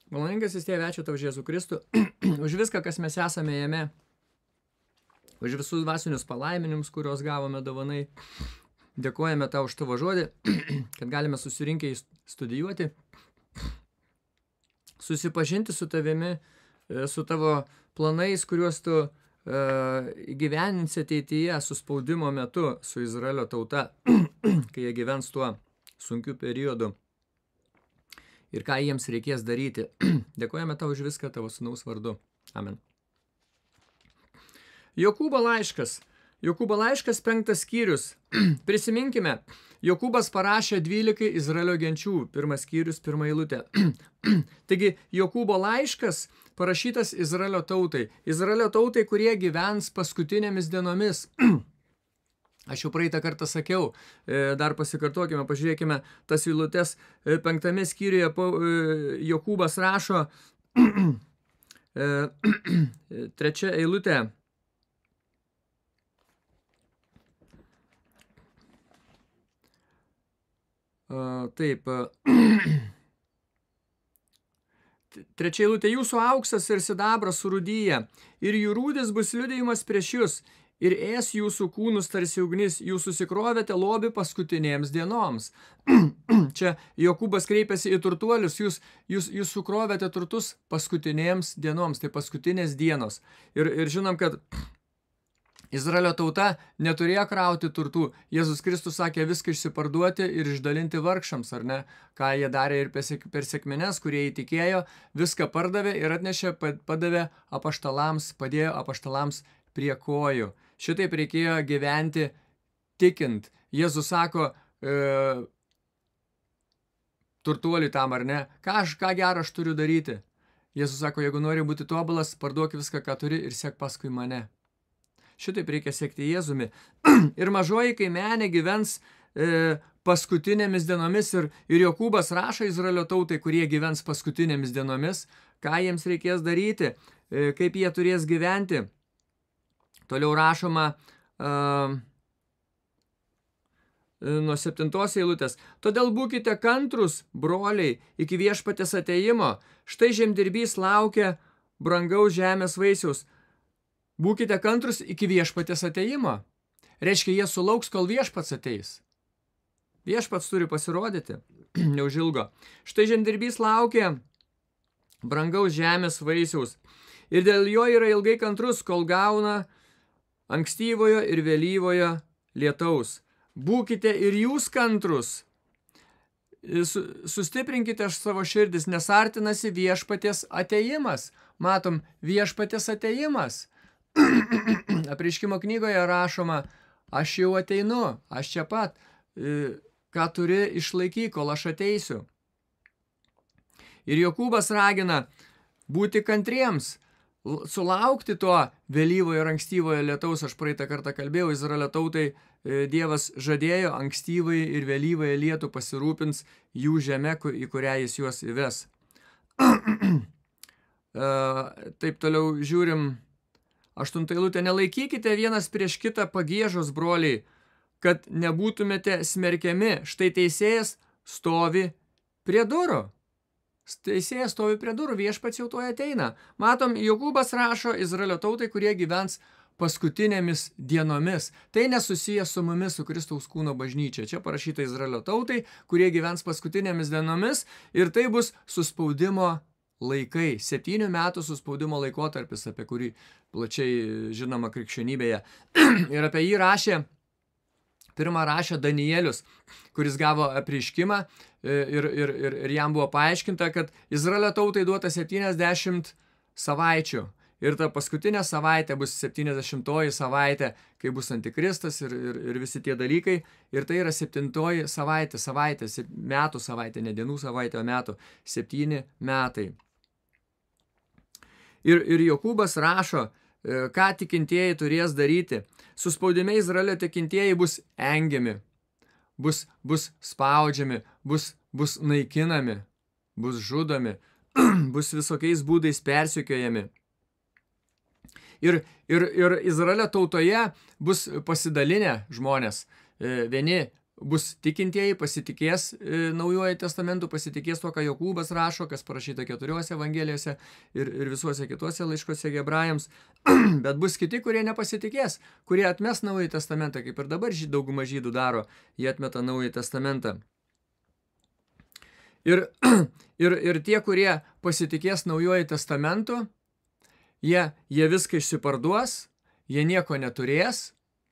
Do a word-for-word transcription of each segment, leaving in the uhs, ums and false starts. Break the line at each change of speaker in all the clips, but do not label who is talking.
Maloningasis Tėve, ačiū Tau už Jėzų Kristų, už viską, kas mes esame jame, už visus dvasinius palaiminimus, kuriuos gavome dovanai. Dėkojame Tau už Tavo žodį, kad galime susirinkę studijuoti, susipažinti su Tavimi, su Tavo planais, kuriuos Tu įgyveninsi ateityje su spaudimo metu su Izraelio tauta, kai jie gyvens tuo sunkiu periodu. Ir ką jiems reikės daryti. Dėkojame Tau už viską Tavo sūnaus vardu. Amen. Jokūbo laiškas. Jokūbo laiškas penktas skyrius. Prisiminkime, Jokūbas parašė dvylikai Izraelio genčių. Pirmas skyrius, pirma eilutė. Taigi, Jokūbo laiškas parašytas Izraelio tautai. Izraelio tautai, kurie gyvens paskutinėmis dienomis. Aš jau praeitą kartą sakiau, dar pasikartokime, pažiūrėkime tas eilutes. Penktame skyriuje Jokūbas rašo, trečia eilutė. Taip. Trečia eilutė. Jūsų auksas ir sidabras surūdyja, ir jų rūdis bus liudijimas prieš jūs. Ir ės jūsų kūnus tarsi ugnis, jūs susikrovėte lobį paskutinėms dienoms. Čia Jokūbas kreipiasi į turtuolius, jūs, jūs, jūs sukrovėte turtus paskutinėms dienoms, tai paskutinės dienos. Ir, ir žinom, kad Izraelio tauta neturėjo krauti turtų. Jėzus Kristus sakė viską išsiparduoti ir išdalinti vargšams, ar ne? Ką jie darė ir per sekmines, kurie įtikėjo, viską pardavė ir atnešė, padavė apaštalams, padėjo apaštalams prie kojų. Šitaip reikėjo gyventi tikint. Jėzus sako e, turtuoliui tam, ar ne? Ką, aš, ką gerą aš turiu daryti? Jėzus sako, jeigu nori būti tobulas, parduok viską, ką turi ir sek paskui mane. Šitaip reikia sekti Jėzumi. Ir mažoji kaimenė gyvens e, paskutinėmis dienomis ir, ir Jokūbas rašo Izraelio tautai, kurie gyvens paskutinėmis dienomis, ką jiems reikės daryti, e, kaip jie turės gyventi. Toliau rašoma uh, nuo septintos eilutės. Todėl būkite kantrus, broliai, iki viešpatės atėjimo. Štai žemdirbys laukia brangaus žemės vaisiaus. Būkite kantrus iki viešpatės atėjimo. Reiškia, jie sulauks, kol viešpats ateis. Viešpats turi pasirodyti, neužilgo. Štai žemdirbys laukia brangaus žemės vaisiaus. Ir dėl jo yra ilgai kantrus, kol gauna ankstyvojo ir vėlyvojo lietaus. Būkite ir jūs kantrus. Sustiprinkite savo širdis, nes artinasi viešpaties atėjimas. Matom, viešpaties atėjimas. Apreiškimo knygoje rašoma, aš jau ateinu, aš čia pat, ką turi išlaikyk, kol aš ateisiu. Ir Jokūbas ragina būti kantriems, sulaukti to vėlyvojo ir ankstyvojo lietaus. Aš praeitą kartą kalbėjau, Izraelio tautai Dievas žadėjo ankstyvai ir vėlyvąją lietų pasirūpins jų žeme, į kurią jis juos įves. Taip toliau žiūrim. Aštuntą eilutę. Nelaikykite vienas prieš kitą pagiežos, broliai, kad nebūtumėte smerkiami. Štai teisėjas stovi prie durų. Teisėjas stovi prie durų, viešpats jau tuoj ateina. Matom, Jokūbas rašo Izraelio tautai, kurie gyvens paskutinėmis dienomis. Tai nesusiję su mumis, su Kristaus kūno bažnyčia. Čia parašyta Izraelio tautai, kurie gyvens paskutinėmis dienomis ir tai bus suspaudimo laikai. Septynių metų suspaudimo laikotarpis, apie kurį plačiai žinoma krikščionybėje. Ir apie jį rašė Pirmą rašė Danielius, kuris gavo apreiškimą ir, ir, ir, ir jam buvo paaiškinta, kad Izraelio tautai duota septyniasdešimt savaičių. Ir ta paskutinė savaitė bus septyniasdešimtoji savaitė, kai bus antikristas ir, ir, ir visi tie dalykai. Ir tai yra septintoji savaitė, savaitė, metų savaitė, ne dienų savaitė, o metų, septyni metai. Ir, ir Jokūbas rašo, ką tikintieji turės daryti. Suspaudime Izraelio tikintieji bus engiami, bus, bus spaudžiami, bus, bus naikinami, bus žudomi, bus visokiais būdais persekiojami. Ir, ir, ir Izraelio tautoje bus pasidalinę žmonės. Vieni bus tikintieji, pasitikės e, Naujuoju testamentu, pasitikės to, ką Jokūbas rašo, kas parašyta keturiose evangelijose ir, ir visuose kituose laiškose Hebrajams, bet bus kiti, kurie nepasitikės, kurie atmes Naująjį testamentą, kaip ir dabar žyd, dauguma žydų daro, jie atmeta Naująjį testamentą. Ir, ir, ir tie, kurie pasitikės Naujuoju testamentu, jie, jie viską išsiparduos, jie nieko neturės,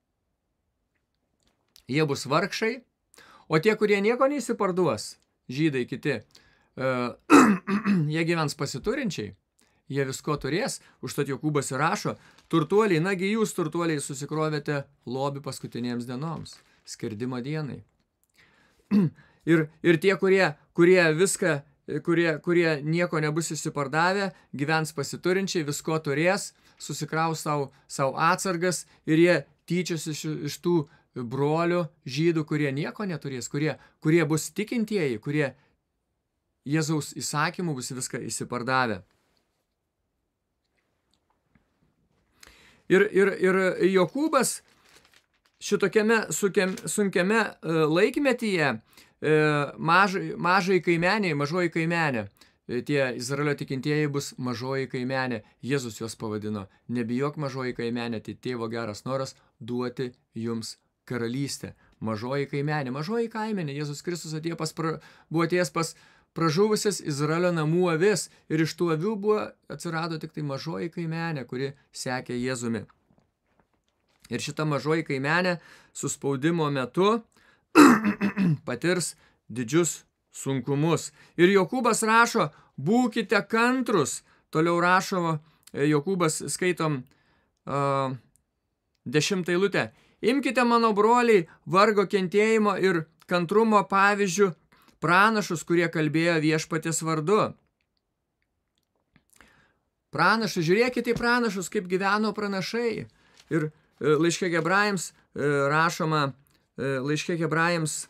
jie bus vargšai, o tie, kurie nieko neįsiparduos, žydai kiti, uh, jie gyvens pasiturinčiai, jie visko turės, užtat Jokūbas ir rašo, turtuoliai, nagi jūs turtuoliai susikrovėte lobį paskutinėms dienoms, skerdimo dienai. ir, ir tie, kurie, kurie viską, kurie, kurie nieko nebus įsipardavę, gyvens pasiturinčiai, visko turės, susikraus savo, savo atsargas ir jie tyčios iš, iš tų brolių žydų, kurie nieko neturės, kurie, kurie bus tikintieji, kurie Jėzaus įsakymų bus viską įsipardavę. Ir, ir, ir Jokūbas šitokiame sunkiame laikmetyje mažai, mažai kaimeniai, mažoji kaimenė, tie Izraelio tikintieji bus mažoji kaimenė. Jėzus juos pavadino. Nebijok mažoji kaimenė, tai tėvo geras noras duoti jums karalystė, mažoji kaimenė, mažoji kaimenė. Jėzus Kristus atėjo pas pra, buvo atėjęs pas pražuvusias Izraelio namų avis ir iš tų avių buvo atsirado tik tai mažoji kaimenė, kuri sekė Jėzumi. Ir šita mažoji kaimenė suspaudimo metu patirs didžius sunkumus. Ir Jokūbas rašo, būkite kantrus. Toliau rašo Jokūbas, skaitom uh, dešimtą eilutę. Imkite, mano broliai, vargo kentėjimo ir kantrumo pavyzdžių pranašus, kurie kalbėjo viešpaties vardu. Pranašus, žiūrėkite į pranašus, kaip gyveno pranašai. Ir laiške Hebrajams rašoma, laiške Hebrajams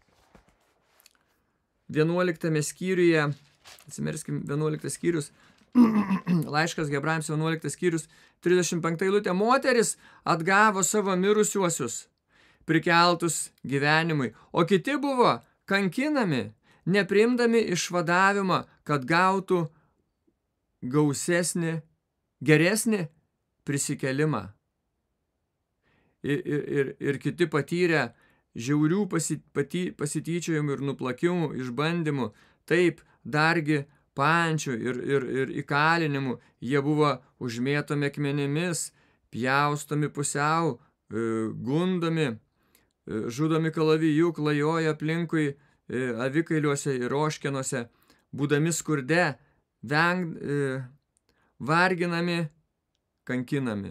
vienuoliktame skyriuje, atsimerskim, vienuoliktas skyrius, laiškas Hebrajams vienuoliktas skyrius, trisdešimt penktą eilutę, moteris atgavo savo mirusiuosius, prikeltus gyvenimui, o kiti buvo kankinami, nepriimdami išvadavimą, kad gautų gausesnį, geresnį prisikelimą. Ir, ir, ir kiti patyrė žiaurių pasityčiojimų ir nuplakimų, išbandymų, taip dargi pančių ir, ir, ir įkalinimų, jie buvo užmėtomi akmenimis, pjaustomi pusiau, gundomi, žudomi kalaviju, klajoja aplinkui avikailiuose ir oškenuose, būdami skurde, veng, varginami, kankinami.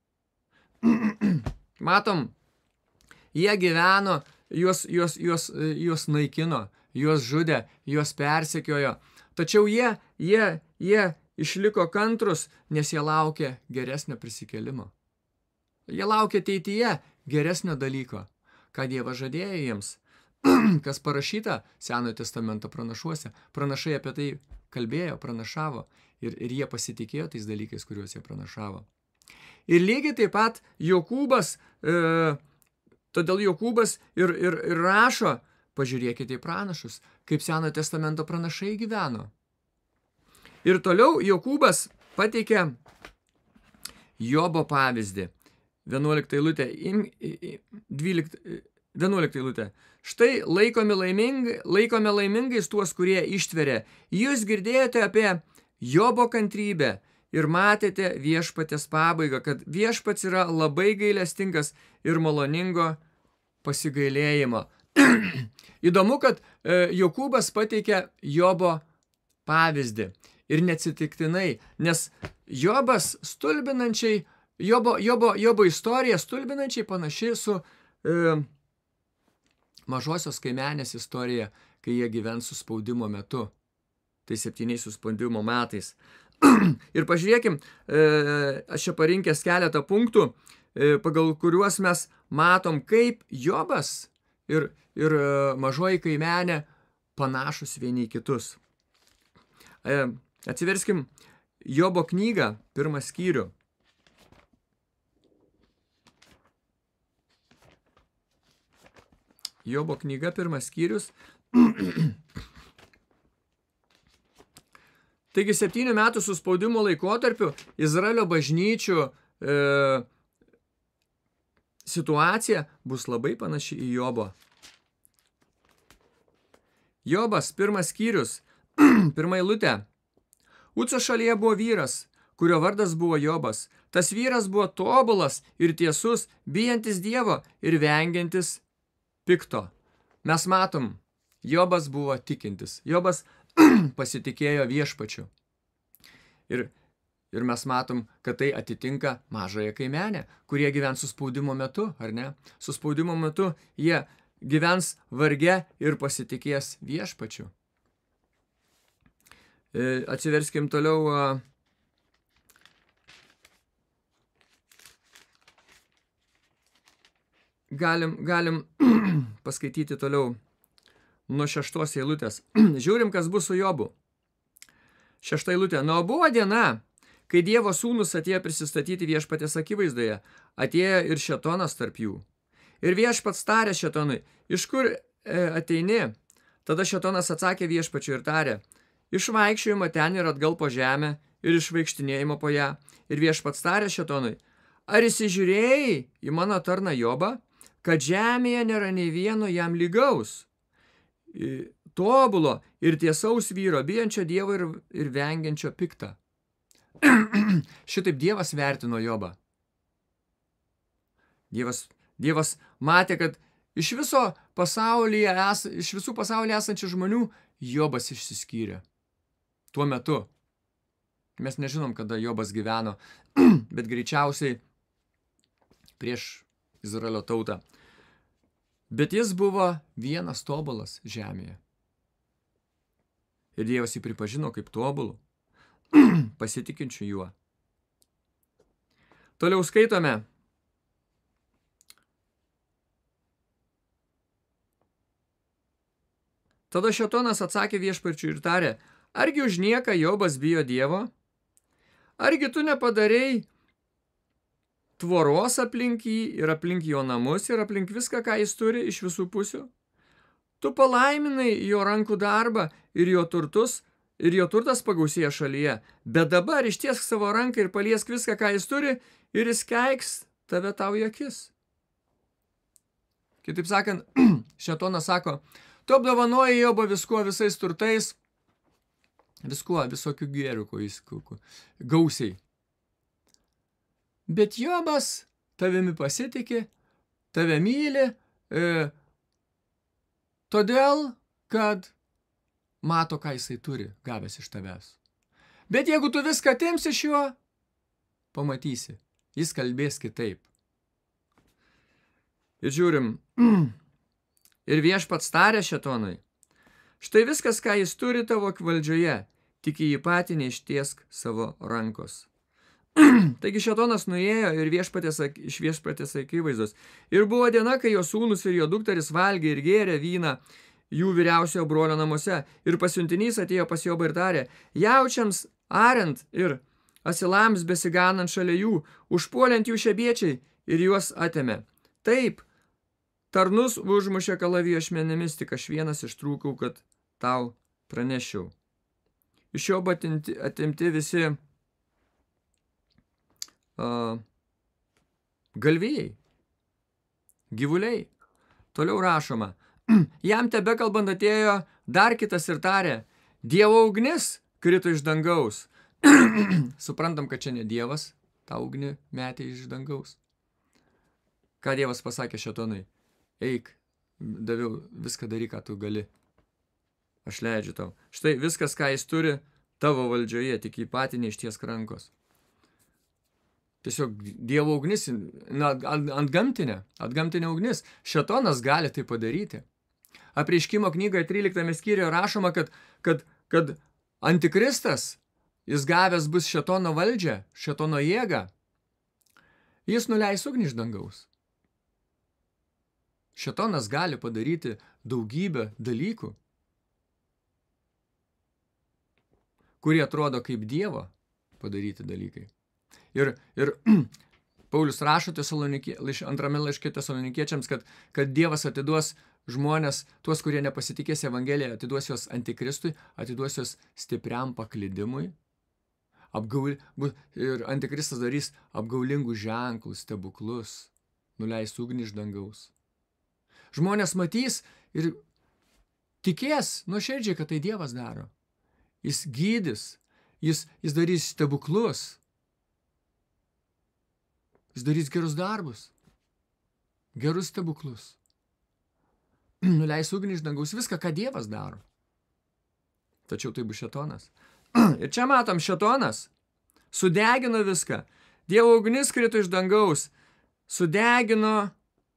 Matom, jie gyveno, juos, juos, juos, juos naikino, juos žudė, juos persekiojo. Tačiau jie, jie, jie išliko kantrus, nes jie laukė geresnio prisikėlimo. Jie laukė ateityje geresnio dalyko, ką Dievas žadėjo jiems, kas parašyta Senojo testamento pranašuose. Pranašai apie tai kalbėjo, pranašavo ir, ir jie pasitikėjo tais dalykais, kuriuos jie pranašavo. Ir lygiai taip pat Jokūbas, e, todėl Jokūbas ir, ir, ir rašo, pažiūrėkite į pranašus, kaip Senojo testamento pranašai gyveno. Ir toliau Jokūbas pateikia Jobo pavyzdį. vienuoliktą eilutę, vienuoliktą eilutę. Štai laikomi, laimingai, laikome laimingais tuos, kurie ištveria. Jūs girdėjote apie Jobo kantrybę ir matėte viešpatės pabaigą, kad viešpats yra labai gailestingas ir maloningo pasigailėjimo. Įdomu, kad e, Jokūbas pateikia Jobo pavyzdį. Ir neatsitiktinai, nes Jobas stulbinančiai, Jobo, Jobo, Jobo istorija stulbinančiai panaši su e, mažosios kaimenės istorija, kai jie gyvens suspaudimo metu. Tai septyniais suspaudimo metais. Ir pažiūrėkim, e, aš čia parinkęs keletą punktų, e, pagal kuriuos mes matom, kaip Jobas ir, ir mažoji kaimenė panašus vieni į kitus. E, atsiverskim Jobo knygą, pirmą skyrių. Jobo knyga, pirmas skyrius. Taigi septynių metų suspaudimo laikotarpiu Izraelio bažnyčių e, situacija bus labai panaši į Jobo. Jobas, pirmas skyrius, pirma eilutė. Uco šalyje buvo vyras, kurio vardas buvo Jobas. Tas vyras buvo tobulas ir tiesus, bijantis Dievo ir vengiantis pikto. Mes matom, Jobas buvo tikintis. Jobas pasitikėjo viešpačiu. Ir, ir mes matom, kad tai atitinka mažąją kaimenę, kurie gyvens suspaudimo metu, ar ne? Suspaudimo metu jie gyvens varge ir pasitikės viešpačiu. E, atsiverskim toliau. A, galim, galim paskaityti toliau nuo šeštos eilutės. Žiūrim, kas bus su Jobu. Šešta eilutė. Nu, buvo diena, kai Dievo sūnus atėjo prisistatyti viešpatės akivaizdoje, atėjo ir šėtonas tarp jų. Ir viešpats tarė šėtonui, iš kur e, ateini? Tada šėtonas atsakė viešpačiui ir tarė, iš vaikščiojimo ten ir atgal po žemę ir iš vaikštinėjimo po ją. Ir viešpats tarė šėtonui, ar įsižiūrėjai į mano tarną Jobą, kad žemėje nėra nei vieno jam lygaus, tobulo ir tiesaus vyro, bijančio Dievo ir, ir vengiančio piktą. Šitaip Dievas vertino Jobą. Dievas, Dievas matė, kad iš, viso pasaulyje es, iš visų pasaulyje esančių žmonių Jobas išsiskyrė. Tuo metu. Mes nežinom, kada Jobas gyveno, bet greičiausiai prieš Izraelio tautą. Bet jis buvo vienas tobulas žemėje. Ir Dievas jį pripažino kaip tobulų, pasitikinčių juo. Toliau skaitome. Tada šėtonas atsakė viešpačiui ir tarė, argi už nieką Jobas bijo Dievo? Argi tu nepadarei tvoros aplink jį ir aplink jo namus ir aplink viską, ką jis turi iš visų pusių? Tu palaiminai jo rankų darbą ir jo turtus, ir jo turtas pagausėja šalyje, bet dabar ištiesk savo ranką ir paliesk viską, ką jis turi, ir jis keiks tave tau į akis. Kitaip sakant, šėtonas sako, tu apdovanoji Jobą viskuo, visais turtais, viskuo, visokių gėrių, ko jis gausiai. Bet Jobas tavimi pasitiki, tave myli, e, todėl, kad mato, ką jisai turi, gavęs iš tavęs. Bet jeigu tu viską atimsi iš jo, pamatysi, jis kalbės kitaip. Ir žiūrim, ir viešpats tarė šėtonui, štai viskas, ką jis turi tavo valdžioje, tik į jį patį neištiesk savo rankos. Taigi šėtonas nuėjo ir viešpatės, iš viešpatės akivaizdos. Ir buvo diena, kai jo sūnus ir jo dukteris valgė ir gėrė vyną jų vyriausiojo brolio namuose. Ir pasiuntinys atėjo pas Jobą ir tarė, jaučiams ariant ir asilams besiganant šalia jų, užpuoliant jų šebiečiai ir juos atėmė. Taip, tarnus užmušė kalavijo ašmenimis, tik aš vienas ištrūkau, kad tau pranešiau. Iš Jobo atimti, atimti visi Uh, galvijai, gyvuliai. Toliau rašoma. Jam tebe kalbant atėjo dar kitas ir tarė, Dievo ugnis krito iš dangaus. Suprantam, kad čia ne Dievas tą ugnį metė iš dangaus. Ką Dievas pasakė šėtonui? Eik, daviau, viską daryk, ką tu gali. Aš leidžiu tau. Štai viskas, ką jis turi tavo valdžioje, tik į patį neištiesk rankos. Tiesiog Dievo ugnis, na, antgamtinė, atgamtinė ugnis. Šėtonas gali tai padaryti. Apreiškimo knygoje tryliktame skyriuje rašoma, kad, kad, kad antikristas, jis gavęs bus šėtono valdžią, šėtono jėgą, jis nuleis ugnį iš dangaus. Šėtonas gali padaryti daugybę dalykų, kurie atrodo kaip Dievo padaryti dalykai. Ir, ir Paulius rašo antrame laiške Tesalonikiečiams, kad, kad Dievas atiduos žmonės, tuos, kurie nepasitikės Evangeliją, atiduos jos antikristui, atiduos jos stipriam paklydimui. Apgaul... Ir antikristas darys apgaulingus ženklus, stebuklus, nuleis ugnį iš dangaus. Žmonės matys ir tikės nuoširdžiai, kad tai Dievas daro. Jis gydys, jis, jis darys stebuklus, jis darys gerus darbus, gerus stebuklus. Nuleis ugnį iš dangaus, viską, ką Dievas daro. Tačiau tai bus šėtonas. Ir čia matom, šėtonas sudegino viską. Dievo ugnis krito iš dangaus, sudegino,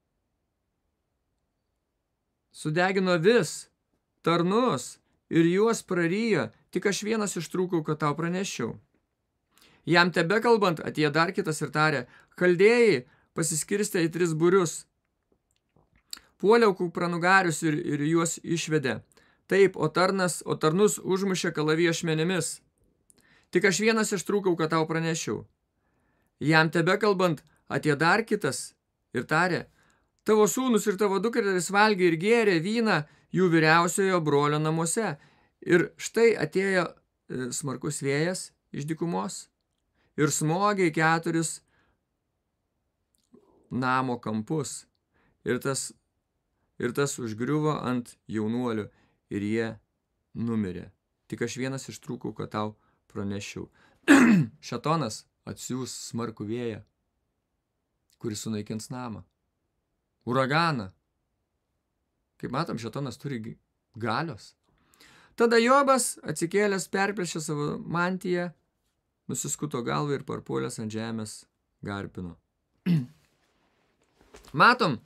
sudegino vis, tarnus ir juos prarijo, tik aš vienas ištrūkau, kad tau pranešiau. Jam tebekalbant, atėjo dar kitas ir tarė, chaldėjai pasiskirstė į tris būrius. Puolė kupranugarius ir, ir juos išvedė. Taip, o, tarnas, o tarnus užmušė kalavijo ašmenimis. Tik aš vienas ištrūkau, kad tau pranešiau. Jam tebekalbant, atėjo dar kitas ir tarė, tavo sūnus ir tavo dukreris valgė ir gėrė vyną jų vyriausiojo brolio namuose. Ir štai atėjo smarkus vėjas iš dykumos ir smogė į keturis namo kampus. Ir tas, ir tas užgriuvo ant jaunuolių ir jie numirė. Tik aš vienas ištrūkau, kad tau pranešiau. Šėtonas atsiųs smarkų vėją, kuris sunaikins namą. Uraganą. Kaip matom, šėtonas turi galios. Tada Jobas atsikėlęs perplėšė savo mantiją, nusiskuto galvą ir parpuolęs ant žemės garpino. Matom,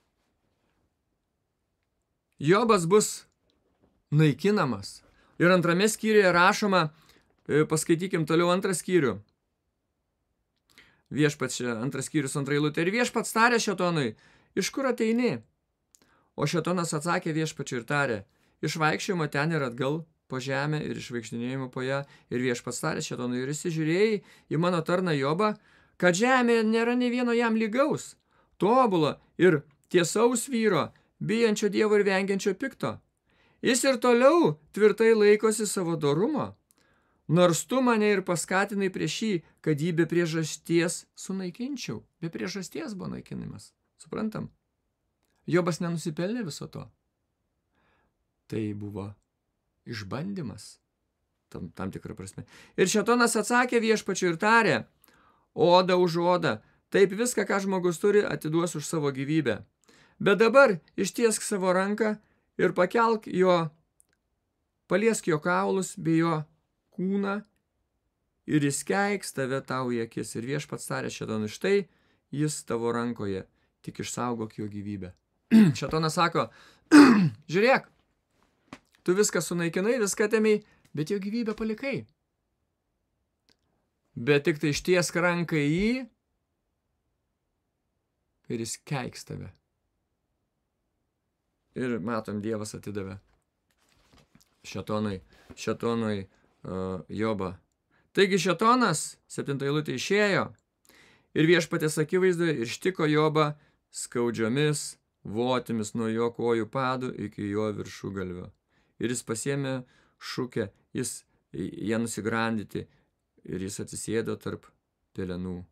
Jobas bus naikinamas. Ir antrame skyriuje rašoma, paskaitykim toliau antrą skyrių. Viešpats čia, antras skyrius, antra eilutė. Ir viešpats tarė šėtonui, iš kur ateini? O šėtonas atsakė viešpačiui ir tarė, iš vaikščiojimo ten ir atgal po žemę ir iš vaikštinėjimo po ją. Ir viešpats tarė šėtonui, ir įsižiūrėjai į mano tarną Jobą, kad žemėje nėra nei vieno jam lygaus, tobulo ir tiesaus vyro, bijančio Dievo ir vengiančio pikto. Jis ir toliau tvirtai laikosi savo dorumo, nors tu mane ir paskatinai prieš jį, kad jį be priežasties sunaikinčiau. Be priežasties buvo naikinimas. Suprantam? Jobas nenusipelnė viso to. Tai buvo išbandymas, tam, tam tikrą prasme. Ir šėtonas atsakė viešpačiui ir tarė, oda už odą, taip viską, ką žmogus turi, atiduos už savo gyvybę. Bet dabar ištiesk savo ranką ir pakelk jo, paliesk jo kaulus bei jo kūną ir jis keiks tave tau į akis. Ir viešpats tarė šėtonui, štai jis tavo rankoje, tik išsaugok jo gyvybę. Šėtonas sako, žiūrėk, tu viską sunaikinai, viską atėmei, bet jo gyvybę palikai. Bet tik tai ištiesk ranką į jį ir jis keiks tave. Ir matom, Dievas atidavė šėtonui, šėtonui uh, Jobą. Taigi šėtonas, septinta eilutė, išėjo ir viešpatės akivaizdoje ir ištiko Jobą skaudžiomis votimis nuo jo kojų padų iki jo viršugalvio. Ir jis pasiėmė šukę, jis ją nusigrandyti ir jis atsisėdo tarp pelenų.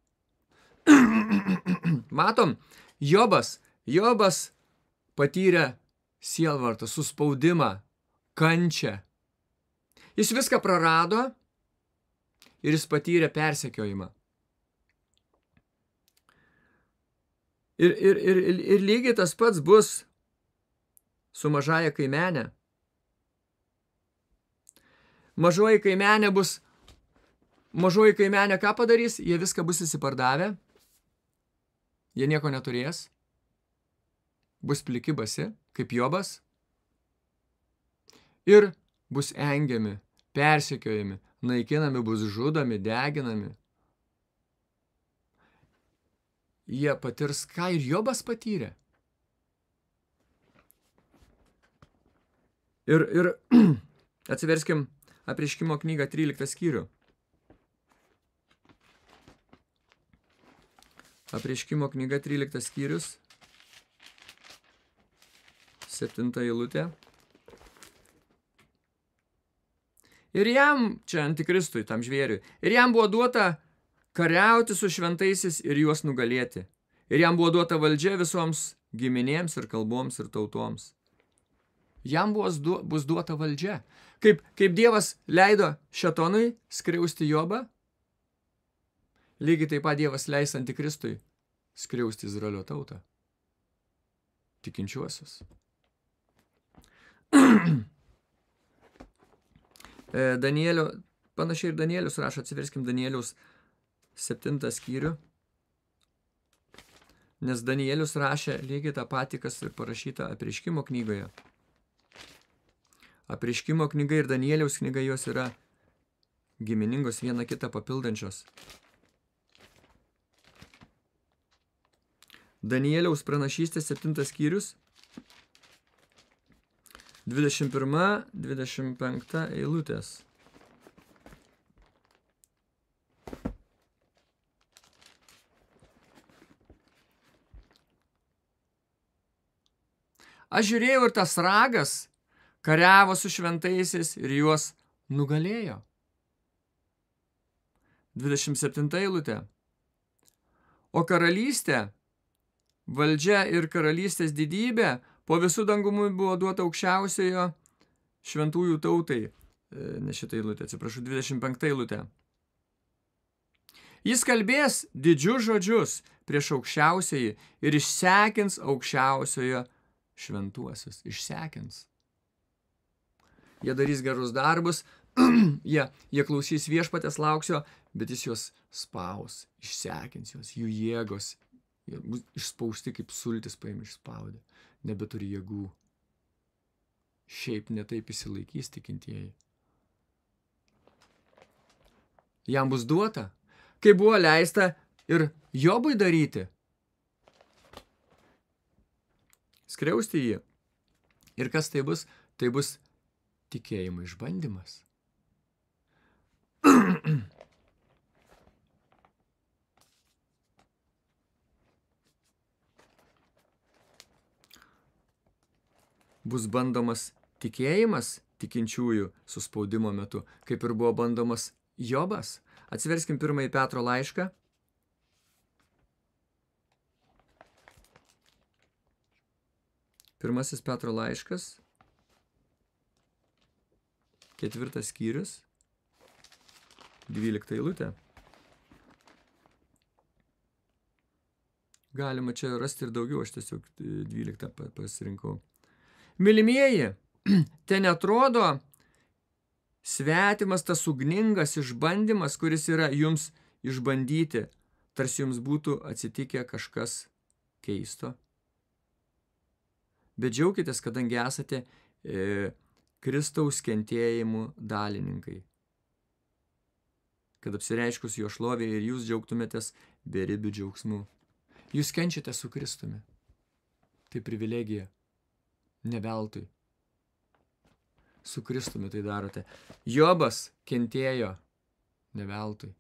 Matom, Jobas, Jobas patyrė sielvartą, suspaudimą, kančią. Jis viską prarado ir jis patyrė persekiojimą. Ir, ir, ir, ir lygiai tas pats bus su mažaja kaimenė. Mažoji kaimenė bus, mažoji kaimenė ką padarys? Jie viską bus įsipardavę, jie nieko neturės, bus pliki basi, kaip Jobas, ir bus engiami, persekiojami, naikinami, bus žudomi, deginami. Jie patirs, ką ir Jobas patyrė. Ir, ir atsiverskim Apreiškimo knygą tryliktą skyrių. Apreiškimo knyga tryliktas skyrius. septinta eilutė. Ir jam, čia antikristui, tam žvėriui, ir jam buvo duota kariauti su šventaisiais ir juos nugalėti. Ir jam buvo duota valdžia visoms giminėms ir kalboms ir tautoms. Jam bus, du, bus duota valdžia. Kaip, kaip Dievas leido šetonui skriausti Jobą, lygiai taip pat Dievas leis antikristui skriausti Izraelio tautą. Tikinčiuosius. Danielio, panašiai ir Danielius rašo, atsiverskim Danieliaus septintą skyrių. Nes Danielius rašė lygiai tą patį, kas ir parašyta Apreiškimo knygoje. Apreiškimo knyga ir Danieliaus knyga jos yra giminingos, viena kitą papildančios. Danieliaus pranašystės septintas skyrius, dvidešimt pirma dvidešimt penkta eilutės. Aš žiūrėjau ir tas ragas kariavo su šventaisiais ir juos nugalėjo. dvidešimt septinta eilutė. O karalystė, valdžia ir karalystės didybė po visų dangumų buvo duota aukščiausiojo šventųjų tautai. Ne šitą eilutę, atsiprašau, dvidešimt penkta eilutė. Jis kalbės didžius žodžius prieš aukščiausiąjį ir išsekins aukščiausiojo šventuosius. Išsekins. Jie darys gerus darbus, jie, jie klausys viešpatės lauksio, bet jis juos spaus, išsekins juos, jų jėgos. Jie bus išspausti kaip sultis paėmė išspaudė. Nebeturi jėgų. Šiaip netaip įsilaikys tikintieji. Jam bus duota, kai buvo leista ir Jobui daryti. Skriausti jį. Ir kas tai bus? Tai bus tikėjimo išbandymas. Bus bandomas tikėjimas tikinčiųjų suspaudimo metu, kaip ir buvo bandomas Jobas. Atsiverskim pirmąjį Petro laišką. Pirmasis Petro laiškas, ketvirtas skyrius, dvylikta eilutė. Galima čia rasti ir daugiau, aš tiesiog dvyliktą pasirinkau. Mylimieji, ten atrodo svetimas tas ugningas išbandymas, kuris yra jums išbandyti, tarsi jums būtų atsitikę kažkas keisto. Bet džiaukitės, kadangi esate e, Kristaus kentėjimų dalininkai. Kad apsireiškus jo šlovė ir jūs džiaugtumėtės beribių džiaugsmų. Jūs kenčiate su Kristumi. Tai privilegija. Ne veltui. Su Kristumi tai darote. Jobas kentėjo ne veltui.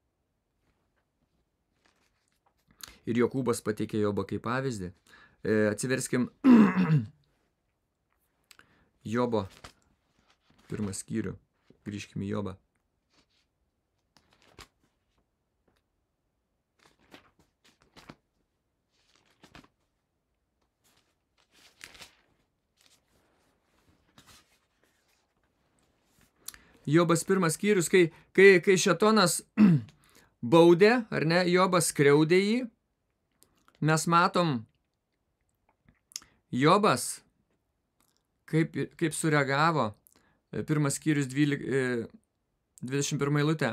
Ir Jokūbas pateikė Jobą kaip pavyzdį. E, atsiverskim Jobo pirmą skyrių. Grįžkim į Jobą. Jobas pirmas skyrius, kai, kai, kai šetonas baudė, ar ne, Jobas skriaudė jį, mes matom Jobas, kaip, kaip sureagavo, pirmas skyrius dvidešimt pirma eilutė.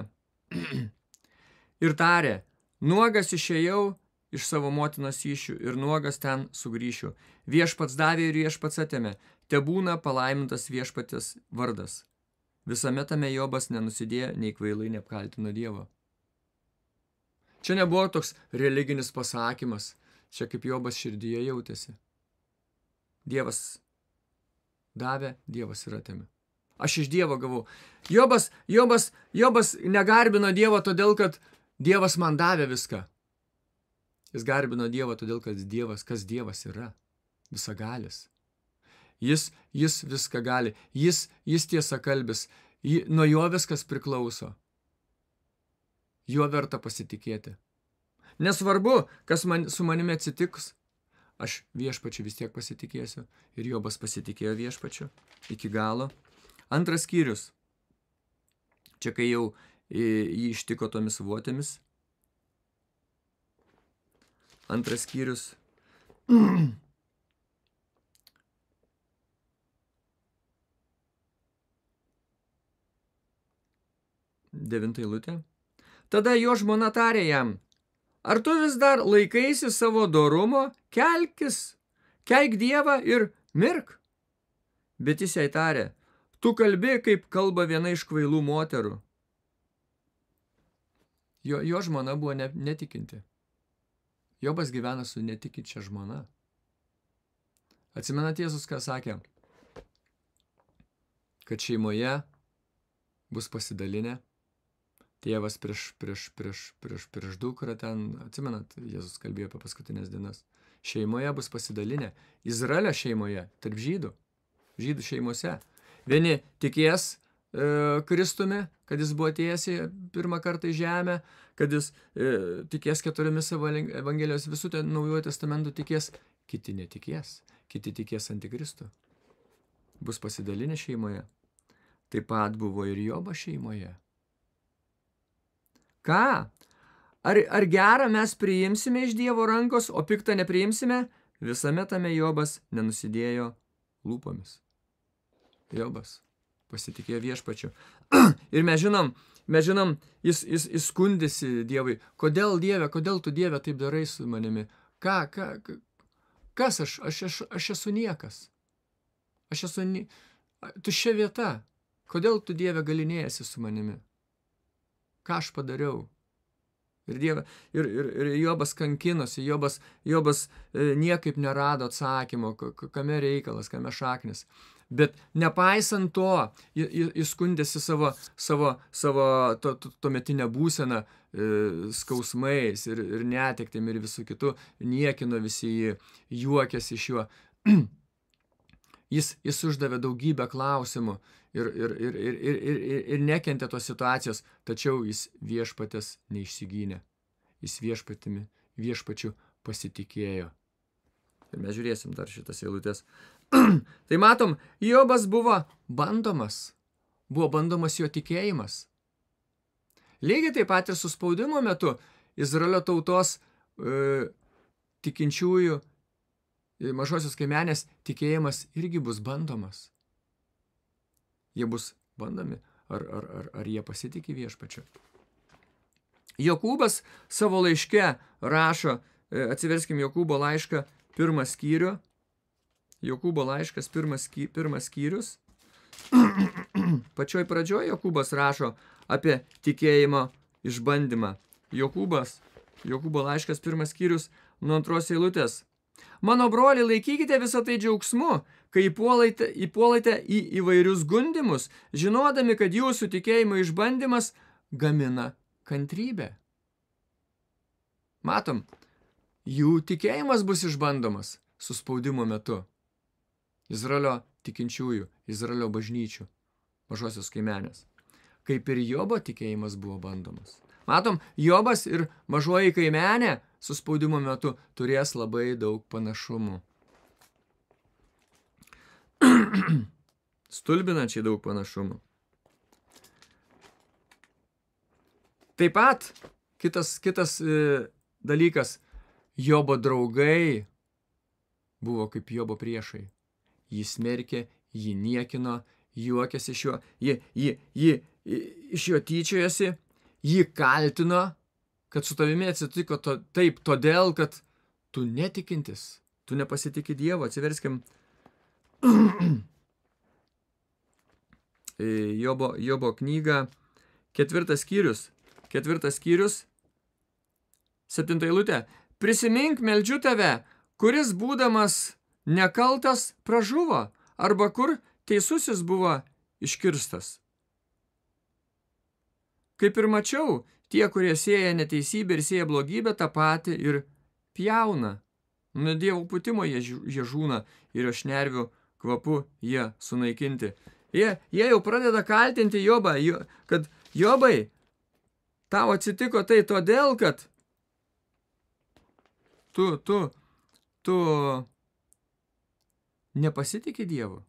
Ir tarė, nuogas išėjau iš savo motinos įsčių ir nuogas ten sugrįšiu. Viešpats davė ir viešpats atėmė, tebūna palaimintas viešpatės vardas. Visame tame Jobas nenusidėjo, nei kvailai neapkaltino Dievo. Čia nebuvo toks religinis pasakymas, čia kaip Jobas širdyje jautėsi. Dievas davė, Dievas ir atėmė. Aš iš Dievo gavau. Jobas, Jobas, Jobas negarbino Dievo todėl, kad Dievas man davė viską. Jis garbino Dievą todėl, kad Dievas, kas Dievas yra, visagalis. Jis, jis viską gali. Jis, jis tiesa kalbis. Ji, nuo jo viskas priklauso. Juo verta pasitikėti. Nesvarbu, kas man, su manimi atsitiks. Aš viešpačiu vis tiek pasitikėsiu. Ir Jobas pasitikėjo viešpačiu iki galo. Antras skyrius. Čia kai jau jį ištiko tomis vuotėmis. Antras skyrius. Devinta eilutė. Tada jo žmona tarė jam: ar tu vis dar laikaisi savo dorumo? Kelkis, keik Dievą ir mirk. Bet jis jai tarė: tu kalbi, kaip kalba viena iš kvailų moterų. Jo, jo žmona buvo ne, netikinti. Jobas gyvena su netikinčia žmona. Atsimenat Jėzus, ką sakė? Kad šeimoje bus pasidalinę. Tėvas prieš, prieš, prieš, prieš, prieš dukrą ten, atsimenat, Jėzus kalbėjo apie paskutinės dienas. Šeimoje bus pasidalinę. Izraelio šeimoje, tarp žydų, žydų šeimose. Vieni tikės e, Kristumi, kad jis buvo atėjęs pirmą kartą į žemę, kad jis e, tikės keturiomis savo evangelijos visų ten Naujojo testamentų tikės. Kiti netikės, kiti tikės antikristų. Bus pasidalinę šeimoje. Taip pat buvo ir Jobo šeimoje. Ką? Ar, ar gerą mes priimsime iš Dievo rankos, o piktą nepriimsime? Visame tame Jobas nenusidėjo lūpomis. Jobas pasitikėjo viešpačiu. Ir mes žinom, mes žinom, jis, jis, jis skundėsi Dievui. Kodėl Dieve, kodėl tu Dieve taip darai su manimi? Ką, ką, kas aš? Aš, aš, aš esu niekas. Aš esu ni... tuščia vieta. Kodėl tu Dieve galinėjasi su manimi? Ką aš padariau? Ir, Dieve, ir, ir, ir Jobas kankinosi, Jobas, Jobas e, niekaip nerado atsakymo, kame reikalas, kame šaknis. Bet nepaisant to, jis skundėsi savo, savo, savo to, to, tuometinę būseną e, skausmais ir, ir netektim ir visų kitų, niekino visi jį, juokėsi iš juo. Jis, jis uždavė daugybę klausimų ir, ir, ir, ir, ir, ir, ir nekentė tos situacijos, tačiau jis viešpatės neišsigynė. Jis viešpatimi, viešpačiu pasitikėjo. Ir mes žiūrėsim dar šitas eilutės. Tai matom, Jobas buvo bandomas. Buvo bandomas jo tikėjimas. Lygiai taip pat ir su spaudimo metu Izraelio tautos e, tikinčiųjų mažosios kaimenės tikėjimas irgi bus bandomas. Jie bus bandomi, ar, ar, ar, ar jie pasitikė viešpačiu. Jokūbas savo laiške rašo, atsiverskim Jokūbo laišką, pirmą skyrių. Jokūbo laiškas, pirmas, sky, pirmas skyrius. Pačioj pradžioj Jokūbas rašo apie tikėjimo išbandymą. Jokūbas, Jokūbo laiškas, pirmas skyrius, nuo antros eilutės. Mano broliai, laikykite visą tai džiaugsmu, kai įpuolaite, įpuolaite į įvairius gundymus, žinodami, kad jūsų tikėjimo išbandymas gamina kantrybę. Matom, jų tikėjimas bus išbandomas su spaudimo metu. Izraelio tikinčiųjų, Izraelio bažnyčių, mažosios kaimenės. Kaip ir Jobo tikėjimas buvo bandomas. Matom, Jobas ir mažoji kaimenė su spaudimo metu turės labai daug panašumų. Stulbinančiai daug panašumų. Taip pat kitas, kitas e, dalykas, Jobo draugai buvo kaip Jobo priešai. Jį smerkė, jį niekino, juokėsi iš jo, jį, jį, jį, iš jo tyčiojosi, jį kaltino, kad su tavimi atsitiko to, taip, todėl, kad tu netikintis, tu nepasitiki Dievo. Atsiverskim Jobo, Jobo knygą, ketvirtas skyrius, ketvirtas skyrius, septinta eilutė. Prisimink, meldžiu tave, kuris būdamas nekaltas pražuvo, arba kur teisusis buvo iškirstas. Kaip ir mačiau, tie, kurie sėja neteisybę ir sėja blogybę, tą patį ir pjauna. Nuo Dievo pūtimo jie žūna ir iš nervių kvapu jie sunaikinti. Jie, jie jau pradeda kaltinti Jobą, jo, kad Jobai, tau atsitiko tai todėl, kad tu, tu, tu nepasitiki Dievu.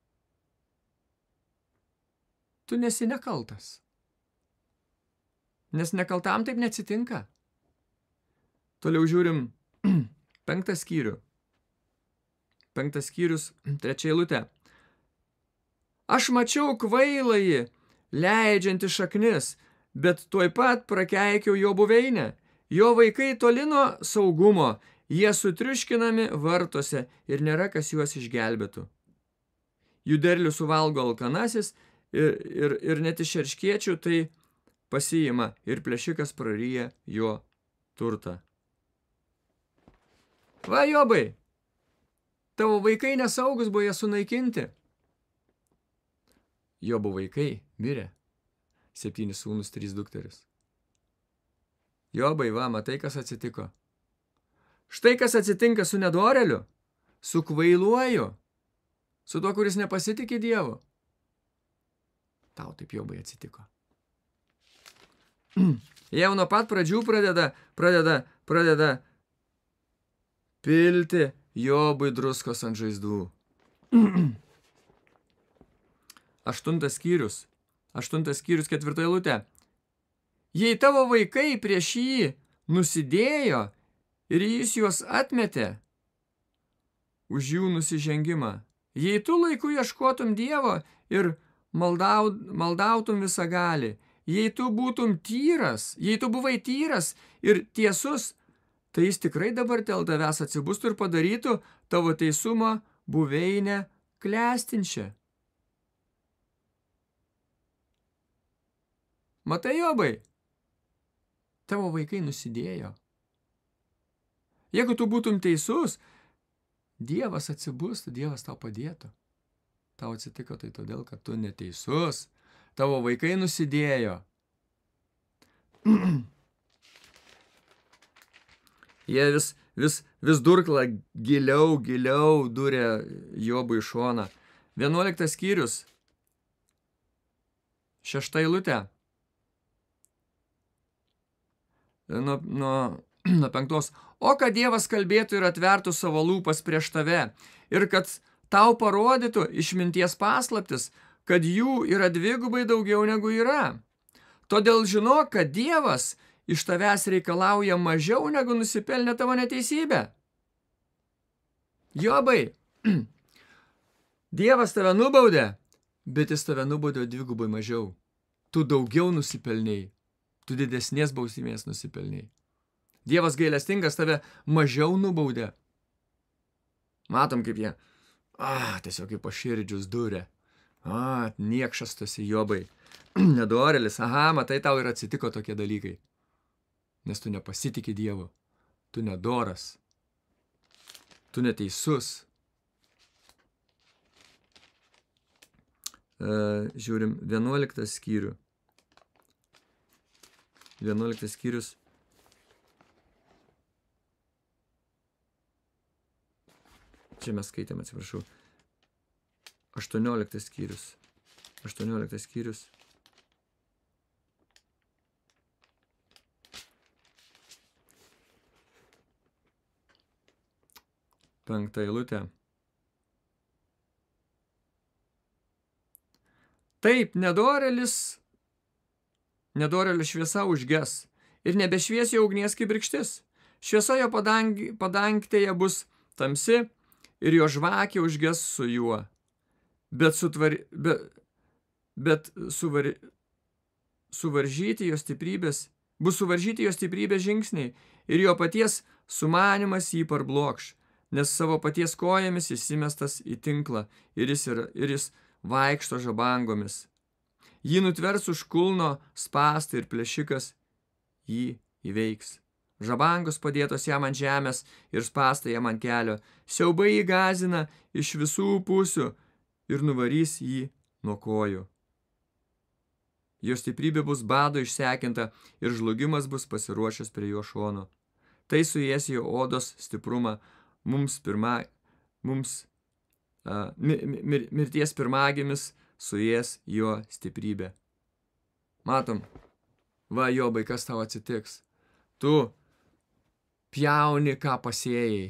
Tu nesi nekaltas. Nes nekaltam taip neatsitinka. Toliau žiūrim penktą skyrių. Penktas skyrius, trečia eilutė. Aš mačiau kvailąjį, leidžiantį šaknis, bet tuoj pat prakeikiau jo buveinę. Jo vaikai toli nuo saugumo, jie sutriuškinami vartuose ir nėra kas juos išgelbėtų. Jų derlių suvalgo alkanasis ir, ir, ir net iš erškėčių tai pasiima ir plėšikas praryja jo turtą. Va, Jobai, tavo vaikai nesaugus buvo jie sunaikinti. Jobo vaikai mirė. Septynis sūnus, trys dukteris. Jobai, va, matai, kas atsitiko. Štai kas atsitinka su nedoreliu, su kvailuoju, su tuo, kuris nepasitiki Dievu. Tau taip, Jobai, atsitiko. Jau nuo pat pradžių pradeda, pradeda, pradeda pilti Jobui druskos ant žaizdų. Aštuntas skyrius. Aštuntas skyrius, ketvirta eilutė. Jei tavo vaikai prieš jį nusidėjo ir jis juos atmetė už jų nusižengimą, jei tu laiku ieškotum Dievo ir maldau, maldautum visagalį, jei tu būtum tyras, jei tu buvai tyras ir tiesus, tai jis tikrai dabar dėl tavęs atsibustų ir padarytų tavo teisumą buveinę klestinčią. Matai, Jobai, tavo vaikai nusidėjo. Jeigu tu būtum teisus, Dievas atsibustų, Dievas tau padėtų. Tau atsitiko tai todėl, kad tu neteisus. Tavo vaikai nusidėjo. Jie vis, vis, vis durklą giliau, giliau durė Jobui į šoną. Vienuoliktas skyrius. Šešta eilutė. Nuo, nuo, nuo penktos. O kad Dievas kalbėtų ir atvertų savo lūpas prieš tave ir kad tau parodytų išminties paslaptis, kad jų yra dvigubai daugiau negu yra. Todėl žinok, kad Dievas iš tavęs reikalauja mažiau negu nusipelnė tavo neteisybė. Jobai, Dievas tave nubaudė, bet jis tave nubaudė dvigubai mažiau. Tu daugiau nusipelnėjai, tu didesnės bausmės nusipelnėjai. Dievas gailestingas tave mažiau nubaudė. Matom, kaip jie, a, tiesiog kaip paširdžius durė. A, niekšas tu esi, Jobai. Nedorelis, aha, matai, tau ir atsitiko tokie dalykai. Nes tu nepasitiki Dievu. Tu nedoras. Tu neteisus. E, žiūrim, vienuoliktas skyrių. Vienuoliktas skyrius. Čia mes skaitėm, atsiprašau. Aštuonioliktas skyrius. Aštuonioliktas skyrius. Penkta eilutė. Taip, nedorelis, nedorelis šviesa užges ir nebešvies jo ugnies kibirkštis. Šviesa jo padang, padangtėje bus tamsi ir jo žvakė užges su juo. Bet, sutvar, be, bet suvar, suvaržyti jo stiprybės, bus suvaržyti jo stiprybės žingsniai ir jo paties sumanimas jį parblokš, nes savo paties kojomis jis įmestas į tinklą ir jis, yra, ir jis vaikšto žabangomis. Jį nutvers už kulno spąstą ir plėšikas jį įveiks. Žabangos padėtos jam ant žemės ir spąstai jam ant kelio. Siaubai jį gąsdina iš visų pusių ir nuvarys jį nuo kojų. Jo stiprybė bus bado išsekinta ir žlugimas bus pasiruošęs prie jo šono. Tai suės jo odos stiprumą mums pirma, mums mirties pirmagimis, suės jo stiprybė. Matom, va, Jobai, kas tau atsitiks. Tu pjauni, ką pasėjai.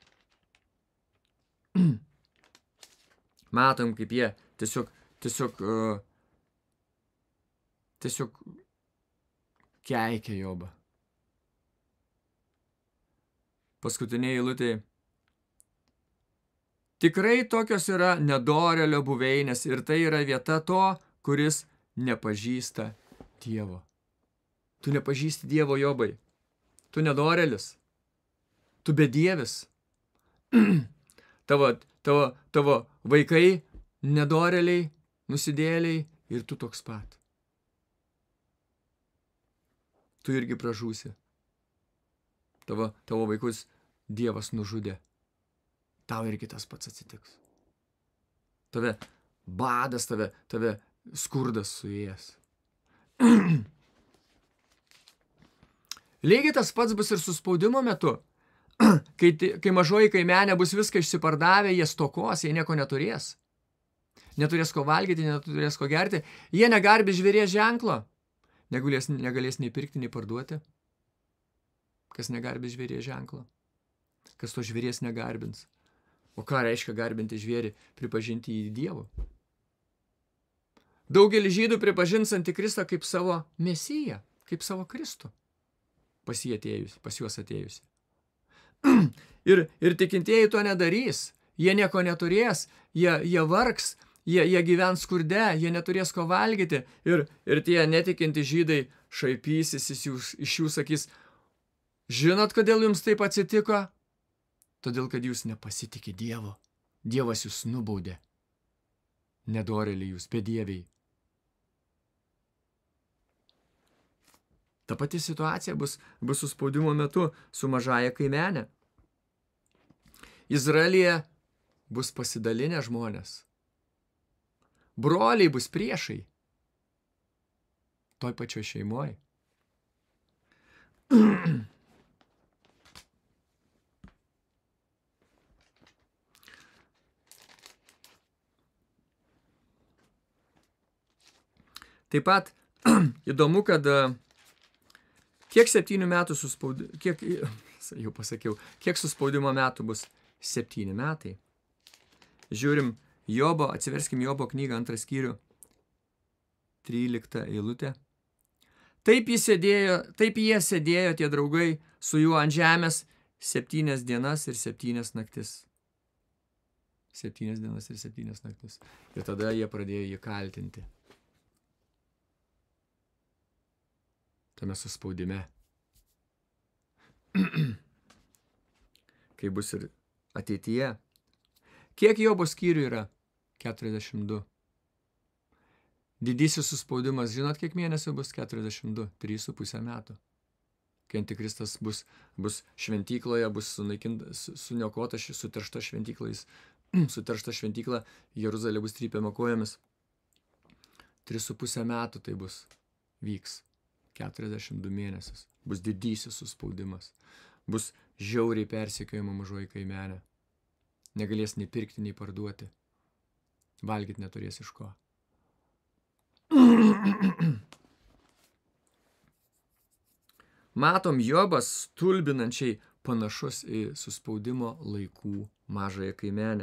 Matom, kaip jie tiesiog, tiesiog, uh, tiesiog keikia Jobą. Paskutiniai eilutė. Tikrai tokios yra nedorėlio buveinės ir tai yra vieta to, kuris nepažįsta Dievo. Tu nepažįsti Dievo, Jobai. Tu nedorėlis. Tu bedievis. tavo, tavo, tavo vaikai nedorėliai, nusidėliai ir tu toks pat. Tu irgi pražūsi. Tavo, tavo vaikus Dievas nužudė. Tau irgi tas pats atsitiks. Tave badas, tave, tave skurdas suėjęs. Lygiai tas pats bus ir su spaudimo metu. Kai, kai mažoji kaimenė bus viską išsipardavę, jie stokos, jie nieko neturės. Neturės ko valgyti, neturės ko gerti. Jie negarbi žvėries ženklo. Negalės, negalės nei pirkti, nei parduoti. Kas negarbi žvėries ženklo? Kas to žvėries negarbins? O ką reiškia garbinti žvėrį? Pripažinti jį Dievu. Daugelis žydų pripažins Antikristą kaip savo mesiją, kaip savo Kristų. Pas jį atėjus, pas juos atėjusi. Ir, ir tikintieji to nedarys. Jie nieko neturės, jie, jie vargs, jie, jie gyvens skurde, jie neturės ko valgyti. Ir, ir tie netikinti žydai šaipysis iš jų, iš jų sakys, žinot, kodėl jums taip atsitiko? Todėl, kad jūs nepasitikė Dievo. Dievas jūs nubaudė. Nedorėliai jūs, bedieviai. Ta pati situacija bus, bus su spaudimo metu su mažaja kaimenė. Izraelyje bus pasidalinę žmonės. Broliai bus priešai. Toj pačioj šeimoj. Taip pat įdomu, kad kiek septynių metų suspaudimo, kiek, jau pasakiau, kiek suspaudimo metų bus septyni metai. Žiūrim Jobo, atsiverskim Jobo knygą, antrą skyrių, tryliktą eilutę. Taip, sėdėjo, taip jie sėdėjo, tie draugai, su juo ant žemės septynias dienas ir septynias naktis. Septynias dienas ir septynias naktis. Ir tada jie pradėjo jį kaltinti. Tame suspaudime. Kai bus ir ateityje. Kiek Jobo skyrių yra? keturiasdešimt du. Didysis suspaudimas, žinot, kiek mėnesių bus? keturiasdešimt du. trys su pusė metų. Kai Antikristas bus, bus šventykloje, bus sunaikintas, suniokotas, suteršta šventyklais, suteršta šventykla, Jeruzalė bus trypiama kojomis. trys su pusė metų tai bus vyks. keturiasdešimt du mėnesius. Bus didysis suspaudimas. Bus žiauriai persekiojama mažoji kaimenė. Negalės nei pirkti, nei parduoti. Valgyt neturės iš ko. Matom, Jobas stulbinančiai panašus į suspaudimo laikų mažąją kaimenę.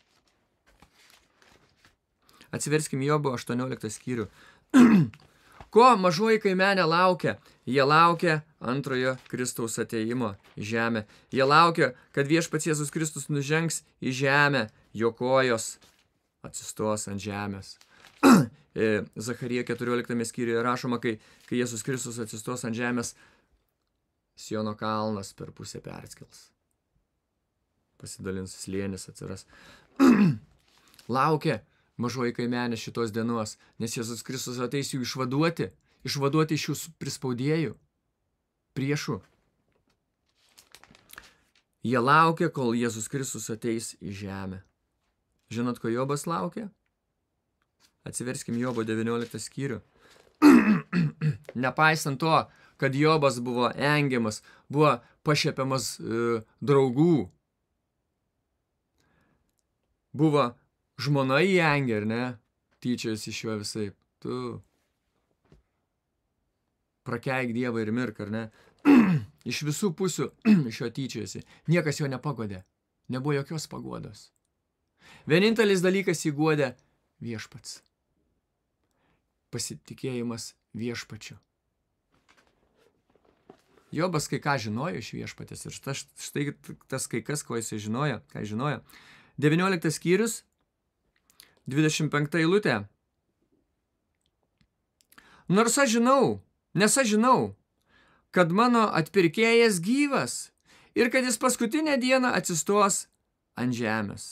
Atsiverskim Jobo aštuonioliktą skyrių. Ko mažoji kaimenė laukia? Jie laukia antrojo Kristaus atėjimo į žemę. Jie laukia, kad viešpats Jėzus Kristus nužengs į žemę, jo kojos atsistos ant žemės. Zacharija keturioliktame skyriuje rašoma, kai, kai Jėzus Kristus atsistos ant žemės, Siono kalnas per pusę perskels. Pasidalins slėnis atsiras. Laukia mažoji kaimenė šitos dienos, nes Jėzus Kristus ateis jų išvaduoti, išvaduoti iš jų prispaudėjų, priešų. Jie laukia, kol Jėzus Kristus ateis į žemę. Žinot, ko Jobas laukia? Atsiverskim Jobo devynioliktą skyrių. Nepaisant to, kad Jobas buvo engiamas, buvo pašiepiamas e, draugų. buvo žmona įengė, ar ne? Tyčias iš jo visai. Tu prakeik Dievą ir mirk, ar ne? Iš visų pusių iš jo tyčiasi. Niekas jo nepagodė. Nebuvo jokios paguodos. Vienintelis dalykas jį guodė viešpats. Pasitikėjimas viešpačiu. Jobas kai ką žinojo iš viešpatės. Ir štai, štai tas kai kas, ko jisai žinojo, ką žinojo. devynioliktas skyrius, dvidešimt penkta eilutė. Nors aš žinau, nes aš žinau, kad mano atpirkėjas gyvas ir kad jis paskutinę dieną atsistos ant žemės.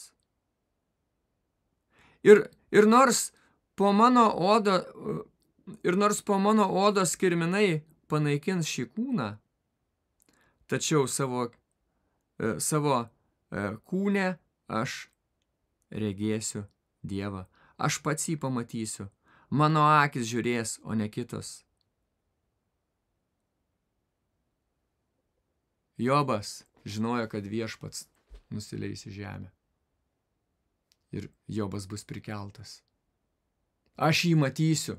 Ir, ir nors po mano odo, ir nors po mano odos kirminai panaikins šį kūną, tačiau savo, savo kūne aš regėsiu Dievą. Aš pats jį pamatysiu. Mano akis žiūrės, o ne kitas. Jobas žinojo, kad viešpats nusileis į žemę. Ir Jobas bus prikeltas. Aš jį matysiu.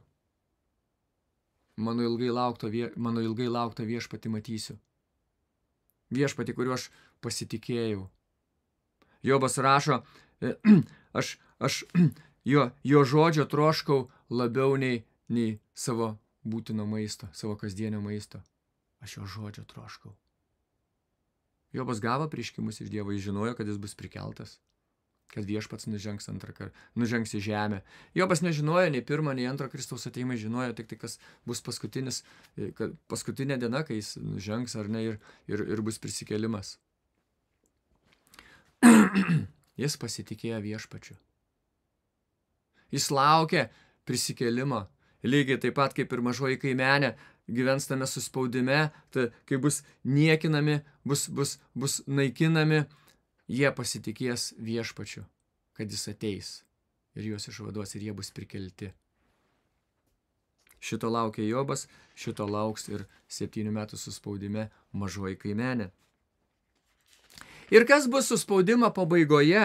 Mano ilgai laukto, vie, mano ilgai laukto viešpatį matysiu. Viešpatį, kuriuo aš pasitikėjau. Jobas rašo, aš, aš jo, jo žodžio troškau labiau nei, nei savo būtino maisto, savo kasdienio maisto. Aš jo žodžio troškau. Jobas gavo apreiškimus iš Dievo, jis žinojo, kad jis bus prikeltas, kad viešpats nužengs antrą kartą, nužengs į žemę. Jobas nežinojo nei pirmo, nei antro Kristaus ateimą, žinojo tik tai, kas bus paskutinis, paskutinė diena, kai jis nužengs ar ne, ir, ir, ir bus prisikėlimas. Jis pasitikėjo viešpačiu. Jis laukė prisikėlimo. Lygiai taip pat kaip ir mažoji kaimenė gyvens tame suspaudime, tai kai bus niekinami, bus, bus, bus naikinami, jie pasitikės viešpačiu, kad jis ateis ir juos išvaduos ir jie bus prikelti. Šito laukia Jobas, šito lauks ir septynių metų suspaudime mažoji kaimenė. Ir kas bus suspaudimo pabaigoje?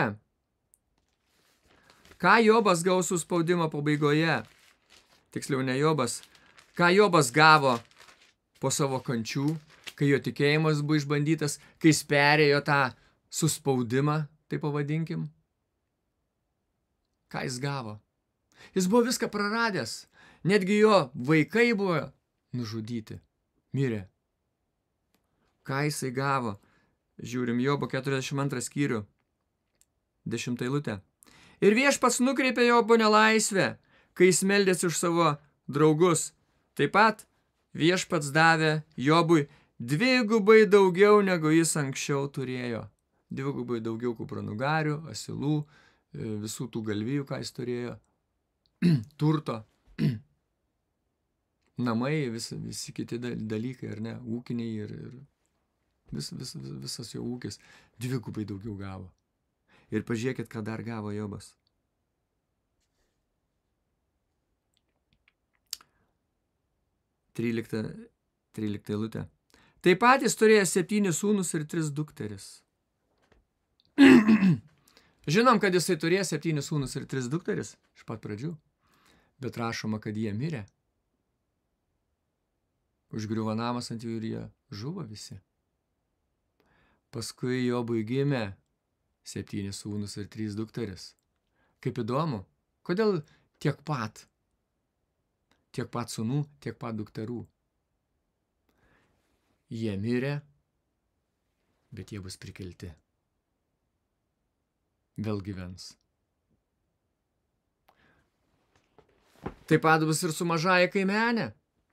Ką Jobas gaus suspaudimo pabaigoje? Tiksliau ne Jobas. Ką Jobas gavo po savo kančių, kai jo tikėjimas buvo išbandytas, kai jis perėjo tą suspaudimą, tai pavadinkim? Ką jis gavo? Jis buvo viską praradęs. Netgi jo vaikai buvo nužudyti. Mirė. Ką jisai gavo? Žiūrim Jobo keturiasdešimt antrą skyrių. Dešimtą eilutę. Ir viešpats nukreipė Jobo nelaisvę, kai jis meldėsi už savo draugus. Taip pat viešpats davė Jobui dvigubai daugiau, negu jis anksčiau turėjo. Dvigubai daugiau kupranugarių, asilų, visų tų galvijų, ką jis turėjo, turto, namai, vis, visi kiti dalykai, ar ne, ūkiniai ir, ir vis, vis, vis, visas jo ūkis dvigubai daugiau gavo. Ir pažiūrėkit, ką dar gavo Jobas. trylikta eilutė. Taip pat jis turėjo septynis sūnus ir tris dukteris. Žinom, kad jisai turėjo septynis sūnus ir tris dukteris iš pat pradžių, bet rašoma, kad jie mirė. Užgriuvo namas ant jų ir jie žuvo visi. Paskui Jobui gimė septynis sūnus ir trys dukteris. Kaip įdomu, kodėl tiek pat? Tiek pat sūnų, tiek pat dukterų. Jie mirė, bet jie bus prikelti. Vėl gyvens. Taip pat bus ir su mažaja kaimenė.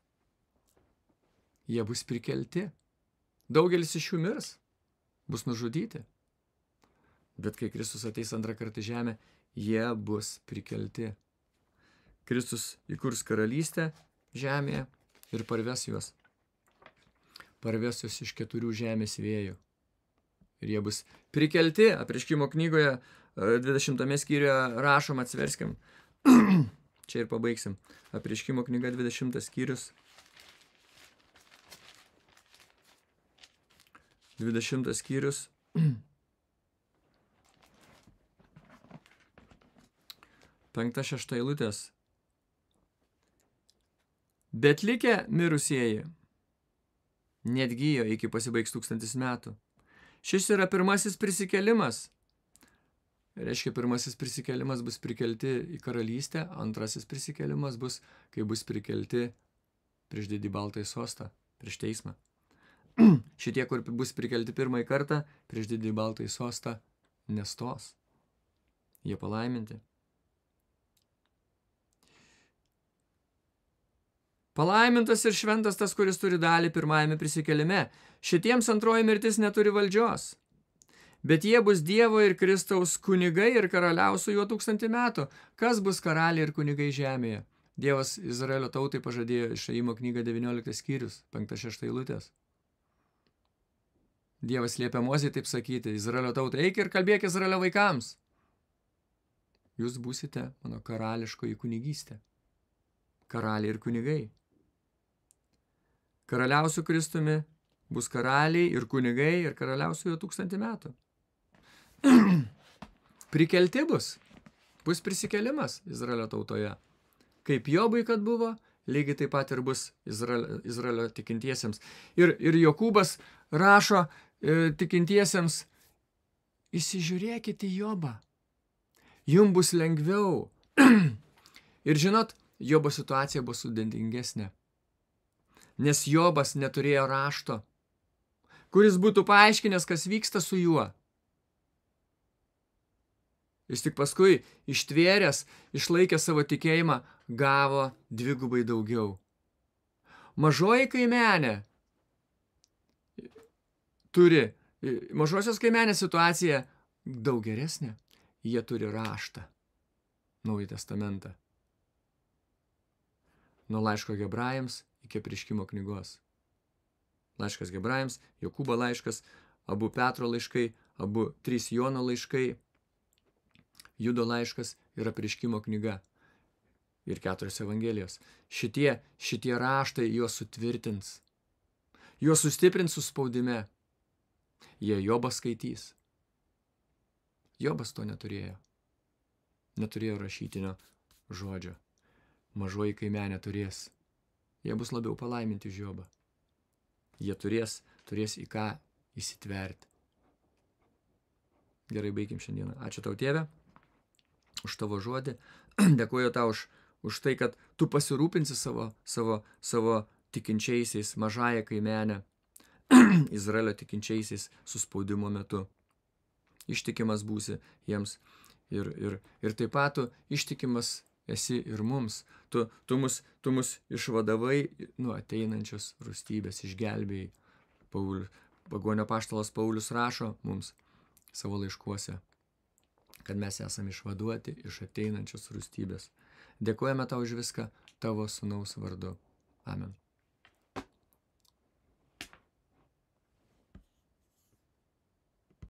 Jie bus prikelti. Daugelis iš jų mirs, bus nužudyti. Bet kai Kristus ateis antrą kartą į žemę, jie bus prikelti. Kristus įkurs karalystę žemėje ir parves juos. Parves juos iš keturių žemės vėjų. Ir jie bus prikelti. Apreiškimo knygoje dvidešimtame skyriuje rašom, atsiverskim. Čia ir pabaigsim. Apreiškimo knyga dvidešimtas skyrius. dvidešimtas skyrius. penkta šešta eilutės. Bet likę mirusieji neatgyjo iki pasibaigs tūkstantis metų. Šis yra pirmasis prisikėlimas. Reiškia, pirmasis prisikėlimas bus prikelti į karalystę, antrasis prisikėlimas bus, kai bus prikelti prieš didį baltąjį sostą, prieš teismą. Šitie, kur bus prikelti pirmąjį kartą, prieš didį baltąjį sostą, nestos. Jie palaiminti. Palaimintas ir šventas tas, kuris turi dalį pirmajame prisikėlime. Šitiems antroji mirtis neturi valdžios. Bet jie bus Dievo ir Kristaus kunigai ir karaliaus su juo tūkstantį metų. Kas bus karaliai ir kunigai žemėje? Dievas Izraelio tautai pažadėjo Išėjimo knygą devynioliktas skyrius, penkta šešta eilutės. Dievas liepia Mozei taip sakyti, Izraelio tautai, eik ir kalbėk Izraelio vaikams. Jūs būsite mano karališkoji kunigystė. Karaliai ir kunigai. Karaliausiu Kristumi bus karaliai ir kunigai ir karaliausiu jo tūkstantį metų. Prikelti bus. Bus prisikėlimas Izraelio tautoje. Kaip Jobui, kad buvo, lygiai taip pat ir bus Izraelio, Izraelio tikintiesiems. Ir, ir Jokūbas rašo e, tikintiesiems, įsižiūrėkite į Jobą. Jums bus lengviau. Ir žinot, Jobo situacija buvo sudėtingesnė. Nes Jobas neturėjo rašto, kuris būtų paaiškinęs, kas vyksta su juo. Jis tik paskui ištvėręs, išlaikęs savo tikėjimą, gavo dvigubai daugiau. Mažoji kaimenė turi, mažosios kaimenės situacija daug geresnė. Jie turi raštą, Naująjį testamentą. Nuo laiško Hebrajams iki Apreiškimo knygos. Laiškas Hebrajams, Jokūbo laiškas, abu Petro laiškai, abu trys Jono laiškai, Judo laiškas ir Apreiškimo knyga. Ir keturios evangelijos. Šitie, šitie raštai juos sutvirtins. Juos sustiprins su spaudime. Jie Jobą skaitys. Jobas to neturėjo. Neturėjo rašytinio žodžio. Mažoji kaimenė turės. Jie bus labiau palaiminti už Jobą. Jie turės, turės į ką įsitverti. Gerai, baigim šiandieną. Ačiū tau, Tėve, už tavo žodį. Dėkuoju tau už, už tai, kad tu pasirūpinsi savo, savo, savo tikinčiaisiais, mažąją kaimenę, Izraelio tikinčiaisiais suspaudimo metu. Ištikimas būsi jiems ir, ir, ir taip pat tu ištikimas esi ir mums. Tu, tu, mus, tu mus išvadavai nuo ateinančios rūstybės, išgelbėjai. Paulius, pagonio apaštalas Paulius rašo mums savo laiškuose, kad mes esame išvaduoti iš ateinančios rūstybės. Dėkojame tau už viską tavo sūnaus vardu. Amen.